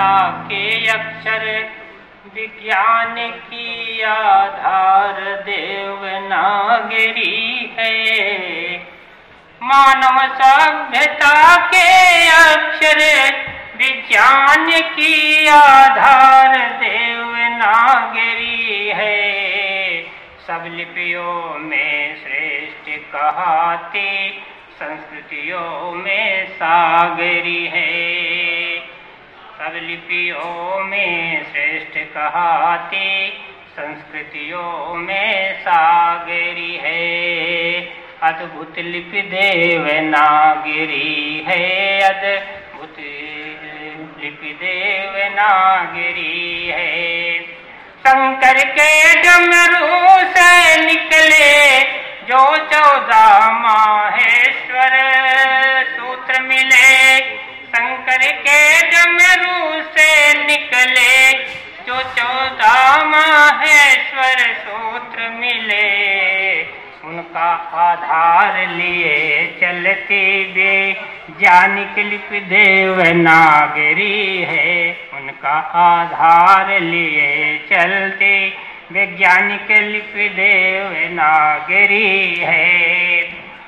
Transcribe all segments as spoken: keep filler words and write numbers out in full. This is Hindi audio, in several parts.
सभ्यता के अक्षर, विज्ञान की आधार देवनागरी है। मानव सभ्यता के अक्षर, विज्ञान की आधार देवनागरी है। सब लिपियों में श्रेष्ठ कहाते, संस्कृतियों में सागरी है। सब लिपियों में श्रेष्ठ कहाते, संस्कृतियों में सागरी है। अद्भुत लिपि देवनागरी है, अद्भुत लिपि देवनागरी है। शंकर के डमरू से निकले जो चौदह माहेश्वर सूत्र मिले। शंकर के डमरू से निकले जो चौदह माहेश्वर सूत्र मिले। उनका आधार लिए चलती वैज्ञानिक लिपि देवनागरी है। उनका आधार लिए चलते वैज्ञानिक लिपि देवनागरी है।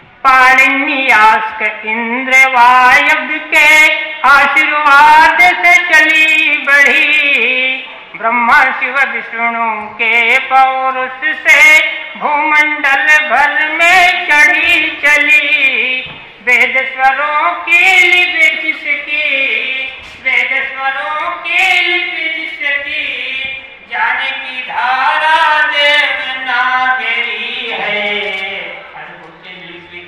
पाणिनियास्क इंद्र वायव्य के आशीर्वाद से चली बढ़ी। ब्रह्मा शिव विष्णु के पौरुष से भूमंडल भर में चढ़ी चली। वेद स्वरों की लिपि जिसकी, वेद स्वरों की लिपि जिसकी, जाने की धारा देवनागरी है। अद्भुत लिपि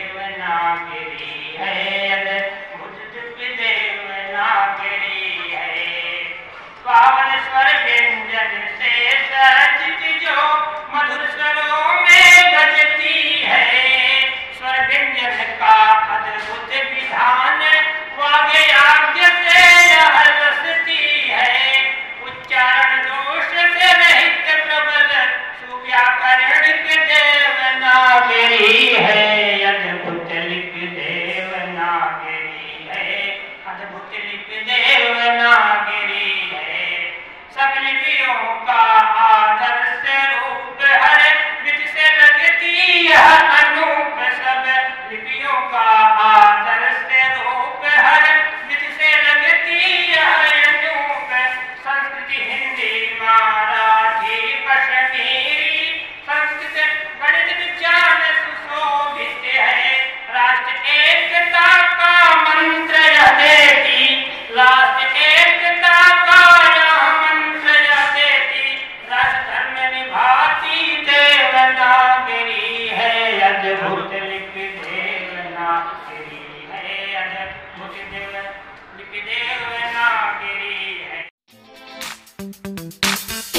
देवनागरी है, अद्भुत लिपि देवनागरी है। पावन स्वर व्यंजन से सचित जो मधुर स्वरों में बजती है। स्वर व्यंजन का अद्भुत विधान वाग्यज्ञ से यह रसती है। उच्चारण दोष से रहित प्रबल सुव्याकरण के देवनागरी है। अद्भुत लिपि देवनागरी है, अद्भुत लिपि देवनागरी है। सब लिपियों का आदर्श रूप हर विधि से लगती यह अनूप। सब लिपियों का आदर्श रूप हर विधि से लगती यह अनूप। संस्कृति हिंदी मराठी कश्मीरी, संस्कृत गणित विज्ञान सुशोभित है। राष्ट्र एकता का मंत्र यह देती, राष्ट्र एकता का मंत्र यह देती। राष्ट्र धर्म निभाती देवनागरी है। अद्भुत लिपि देवनागरी है, अद्भुत लिपि देवनागरी है।